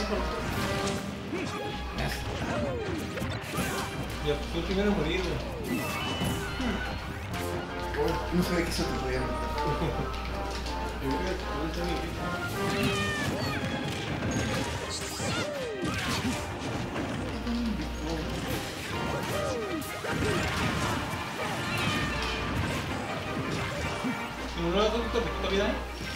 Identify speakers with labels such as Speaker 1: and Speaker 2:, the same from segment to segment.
Speaker 1: Yo fui el primero en morir, güey.
Speaker 2: No sabía que eso te podía matar.
Speaker 1: Yo creo que no sé ni qué. ¿No le das un poquito de vida?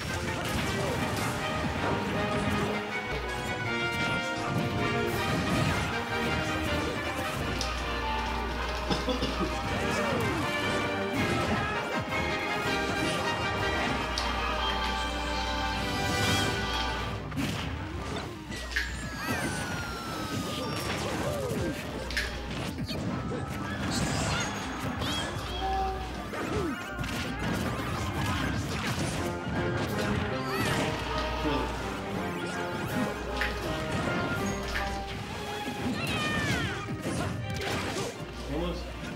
Speaker 1: Vamos.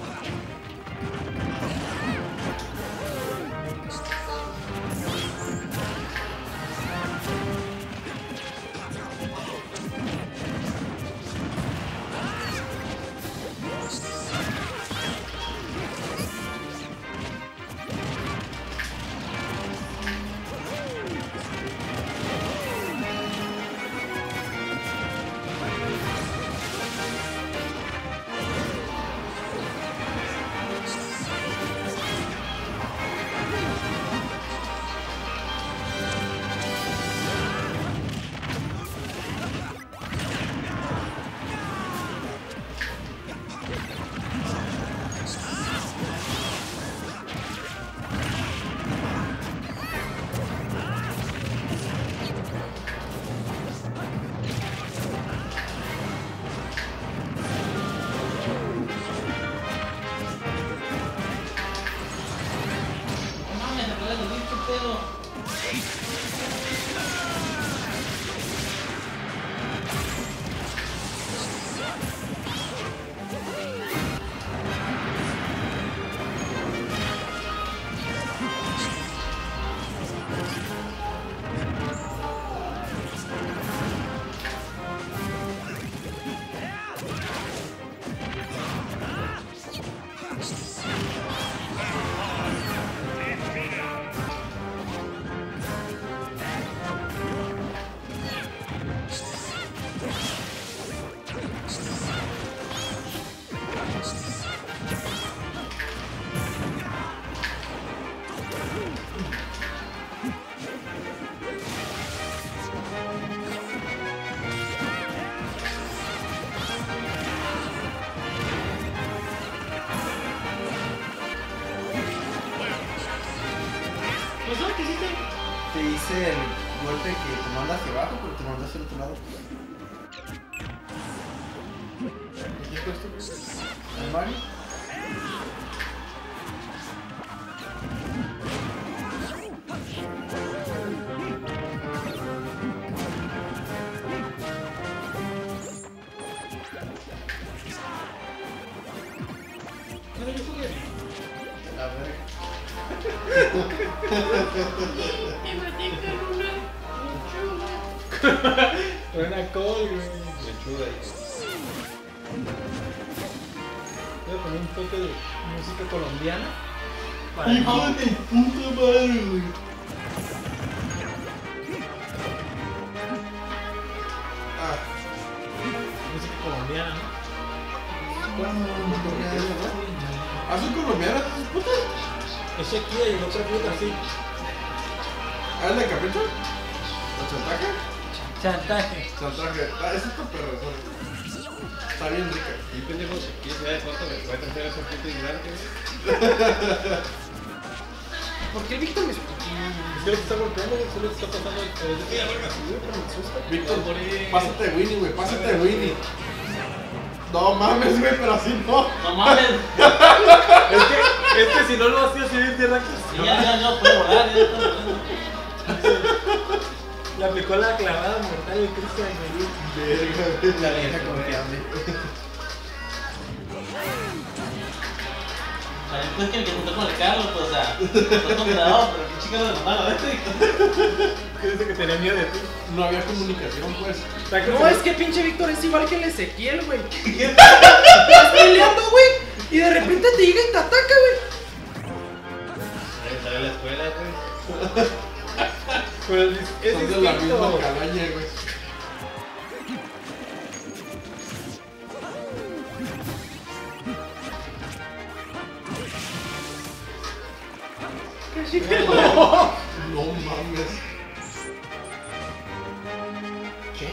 Speaker 1: ¿Qué hiciste?
Speaker 2: Te hice el golpe que te manda hacia abajo, pero te manda hacia el otro lado. ¿Qué fue esto? ¿El Mario?
Speaker 1: No, yo jugué.
Speaker 2: A ver.
Speaker 1: Y me dicen una lechuga. Una col, güey. Lechuga, voy a poner un toque de música colombiana. Para
Speaker 2: ¡Hijo de puta madre, güey! Ah,
Speaker 1: Música colombiana, ¿no?
Speaker 2: ¿Hacen colombianas esas putas?
Speaker 1: Es Shakira y la otra puta así.
Speaker 2: ¿Ah, es la capricho? ¿O chantaje?
Speaker 1: Chantaje.
Speaker 2: Chantaje. Ah, esa está perra, está bien rica.
Speaker 3: Y pendejo, ¿quieres ver de foto? ¿Me puede traer esa puta ignorante?
Speaker 1: ¿Por qué Víctor me escucha? Es que lo que está golpeando, güey, solo está pasando el... Mira, verga, güey, pero me asusta.
Speaker 2: Víctor,
Speaker 1: Morir.
Speaker 2: pásate de Winnie, güey, pásate de Winnie. No mames, güey, pero así no.
Speaker 4: No mames.
Speaker 1: Es que si no lo hacía así en tierra que
Speaker 4: Sí, ya no puede volar, ya está volando.
Speaker 1: le aplicó la clavada mortal de Cristian, güey.
Speaker 2: Verga, güey. La vieja confiable.
Speaker 4: Es que me junté con el Carlos, pues, o sea, está condenado, pero qué chica de mamá, ¿ves?
Speaker 1: ¿Qué dice que tenía miedo de ti?
Speaker 2: No había comunicación, pues.
Speaker 1: No, es que pinche Víctor es igual que el Ezequiel, güey. Estás peleando, güey, y de repente te llega y te ataca, güey.
Speaker 3: Sale a la escuela, güey.
Speaker 1: Pues es
Speaker 2: Son de la misma
Speaker 1: distinto.
Speaker 2: calaña, güey. No mames. ¿Qué?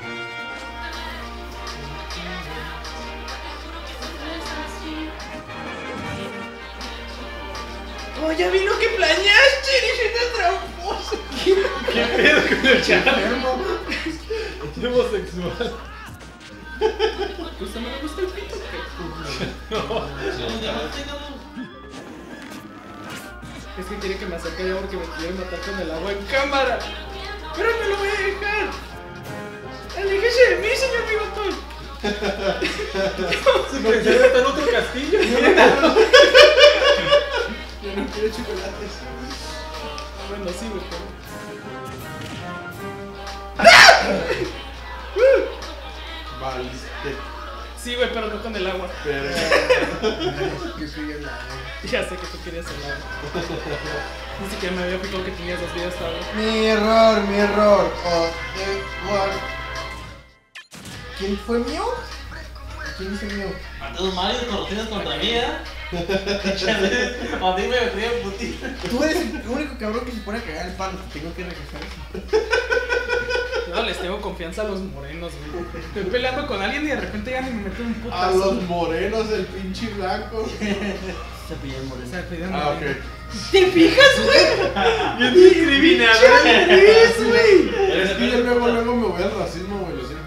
Speaker 1: Oh, ya vi lo que planeaste, eres tramposo. ¿Qué pedo con el chavo? Es homosexual. Pues a mí me gusta el pito, Es que quiere que me acerque allá porque me quiere matar con el agua en cámara. Pero no lo voy a dejar. Aléjese de mí, señor Bigotón. Se me quiere estar en otro castillo.
Speaker 2: Yo no quiero chocolates.
Speaker 1: Bueno, sí, güey.
Speaker 2: Valiste.
Speaker 1: Sí, güey, pero no con el agua.
Speaker 2: Pero.
Speaker 1: Ya sé que tú querías el agua. Ni siquiera me había fijado que tenías 2 vidas todavía.
Speaker 2: Mi error. ¿Quién fue mío? ¿Quién es el mío?
Speaker 4: Entonces Mario corrupciones contra mí, ¿eh? A mí me frío putita.
Speaker 2: Tú eres el único cabrón que se pone a cagar el palo. Tengo que regresar.
Speaker 1: No, les tengo confianza a los morenos, güey. Estoy peleando con alguien y de repente ya ni me meten un
Speaker 2: A
Speaker 1: putazo.
Speaker 2: los morenos, el pinche blanco.
Speaker 4: Se pilló el
Speaker 1: O
Speaker 4: moreno.
Speaker 1: sea, cuidado.
Speaker 2: Ah, ok.
Speaker 1: ¿Te fijas, güey? Yo te discriminé, güey.
Speaker 2: Es que yo luego me voy al racismo, güey. Lo siento.